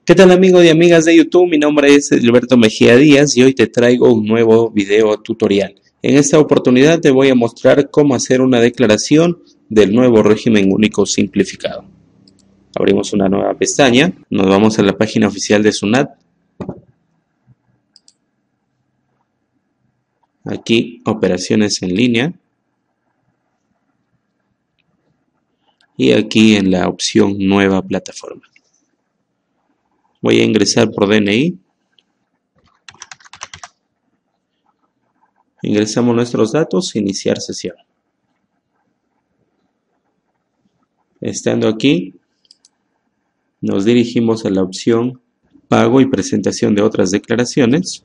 ¿Qué tal amigos y amigas de YouTube? Mi nombre es Gilberto Mejía Díaz y hoy te traigo un nuevo video tutorial. En esta oportunidad te voy a mostrar cómo hacer una declaración del nuevo régimen único simplificado. Abrimos una nueva pestaña, nos vamos a la página oficial de SUNAT. Aquí, operaciones en línea. Y aquí en la opción nueva plataforma. Voy a ingresar por DNI. Ingresamos nuestros datos, iniciar sesión. Estando aquí, nos dirigimos a la opción pago y presentación de otras declaraciones.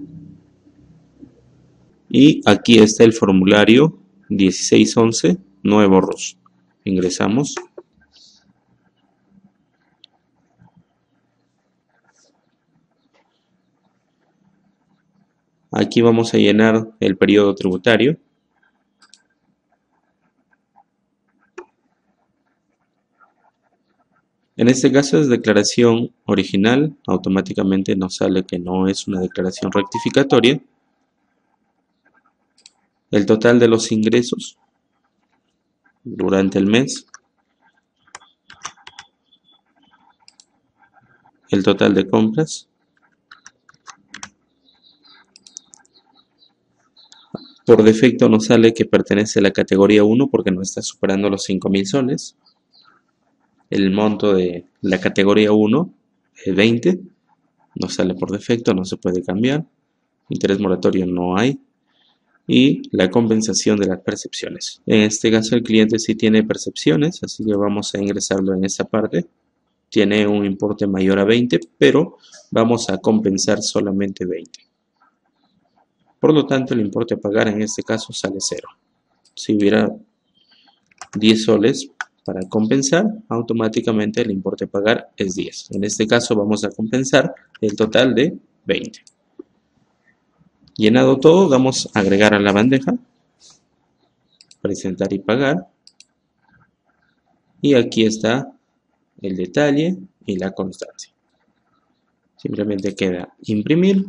Y aquí está el formulario 1611, nuevo RUS. Ingresamos. Aquí vamos a llenar el periodo tributario. En este caso es declaración original, automáticamente nos sale que no es una declaración rectificatoria. El total de los ingresos durante el mes. El total de compras. Por defecto nos sale que pertenece a la categoría 1 porque no está superando los 5.000 soles. El monto de la categoría 1 es 20. Nos sale por defecto, no se puede cambiar. Interés moratorio no hay. Y la compensación de las percepciones. En este caso el cliente sí tiene percepciones, así que vamos a ingresarlo en esta parte. Tiene un importe mayor a 20, pero vamos a compensar solamente 20. Por lo tanto, el importe a pagar en este caso sale 0. Si hubiera 10 soles para compensar, automáticamente el importe a pagar es 10. En este caso vamos a compensar el total de 20. Llenado todo, damos a agregar a la bandeja, presentar y pagar. Y aquí está el detalle y la constancia. Simplemente queda imprimir.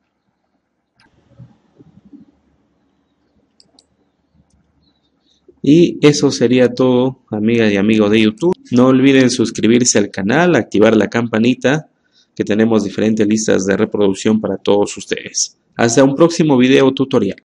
Y eso sería todo, amigas y amigos de YouTube. No olviden suscribirse al canal, activar la campanita, que tenemos diferentes listas de reproducción para todos ustedes. Hasta un próximo video tutorial.